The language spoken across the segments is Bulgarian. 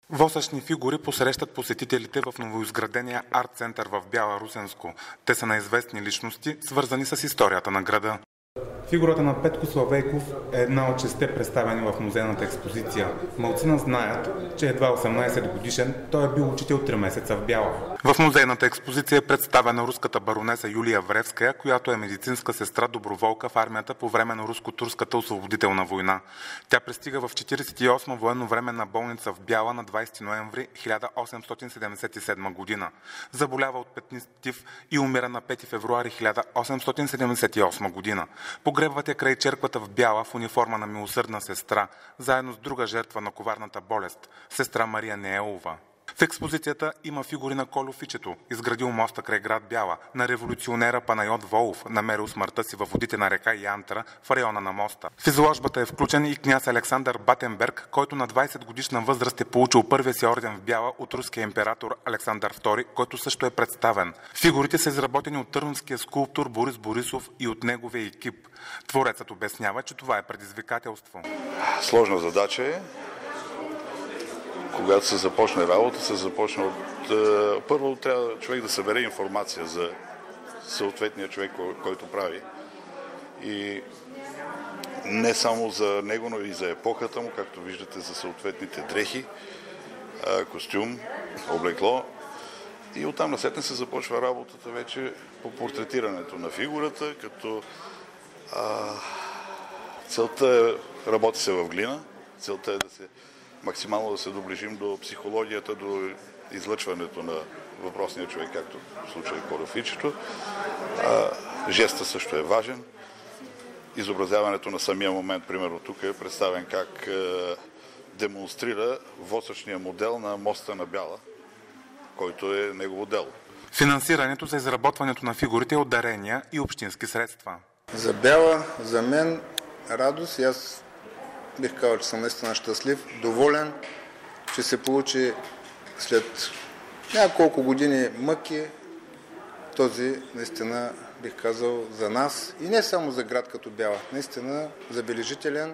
Восъчни фигури посрещат посетителите в новоизградения арт-център в Бяла Русенско. Те са на известни личности, свързани с историята на града. Фигурата на Петко Славейков е една от 6 представени в музейната експозиция. Малцина знаят, че едва 18 годишен той е бил учител 3 месеца в Бяла. В музейната експозиция е представена руската баронеса Юлия Вревская, която е медицинска сестра доброволка в армията по време на руско-турската освободителна война. Тя пристига в 48-ма военновременна болница в Бяла на 20 ноември 1877 година. Заболява от петнист тиф и умира на 5 февруари 1878 година. Погребват я край черквата в Бяла в униформа на милосърдна сестра, заедно с друга жертва на коварната болест – сестра Мария Неелова. В експозицията има фигури на Колю Фичето, изградил моста край град Бяла, на революционера Панайот Волов, намерил смъртта си във водите на река Янтра в района на моста. В изложбата е включен и княз Александър Батенберг, който на 20 годишна възраст е получил първия си орден в Бяла от руския император Александър II, който също е представен. Фигурите са изработени от търновския скулптор Борис Борисов и от неговия екип. Творецът обяснява, че това е предизвикателство. Сложна задача е. Когато се започне работа, първо трябва човек да събере информация за съответния човек, който прави. И не само за него, но и за епохата му, както виждате, за съответните дрехи, костюм, облекло. И оттам насетне се започва работата вече по портретирането на фигурата, като целта е, работи се в глина, целта е максимално да се доближим до психологията, до излъчването на въпросния човек, както в случая Колю Фичето. Жеста също е важен. Изобразяването на самия момент, примерно тук е представен как демонстрира восъчния модел на моста на Бяла, който е негово дело. Финансирането за изработването на фигурите е от дарения и общински средства. За Бяла, за мен радост и аз бих казал, че съм наистина щастлив, доволен, че се получи след няколко години мъки този, наистина, бих казал, за нас и не само за град като Бяла, наистина забележителен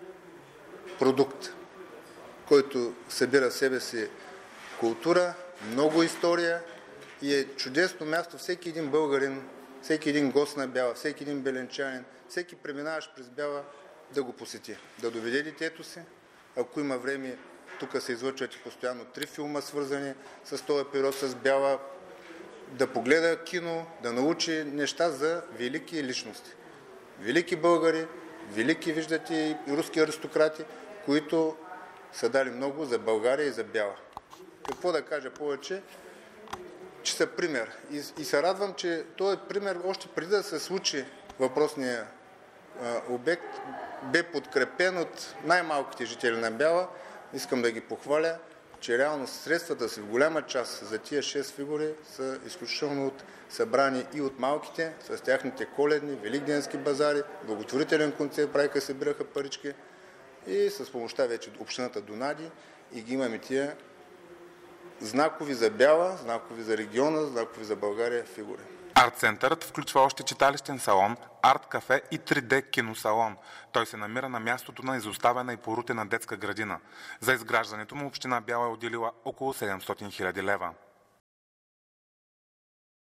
продукт, който събира в себе си култура, много история и е чудесно място всеки един българин, всеки един гост на Бяла, всеки един беленчанин, всеки преминаващ през Бяла да го посети, да доведе детето си. Ако има време, тук се излъчват и постоянно 3 филма, свързани с този период с Бяла, да погледа кино, да научи неща за велики личности. Велики българи, велики, виждате, и руски аристократи, които са дали много за България и за Бяла. Какво да кажа повече? Че са пример. И се радвам, че този пример още преди да се случи въпросния обект, бе подкрепен от най-малките жители на Бяла. Искам да ги похваля, че реално средствата си в голяма част за тия 6 фигури са изключително събрани и от малките, с тяхните коледни, великденски базари, благотворителен концерт, правиха, събираха парички и с помощта вече общината донади и ги имаме тия знакови за Бяла, знакови за региона, знакови за България фигури. Арт-центърът включва още читалищен салон, арт-кафе и 3D киносалон. Той се намира на мястото на изоставена и порутена детска градина. За изграждането му община Бяла е отделила около 700 000 лева.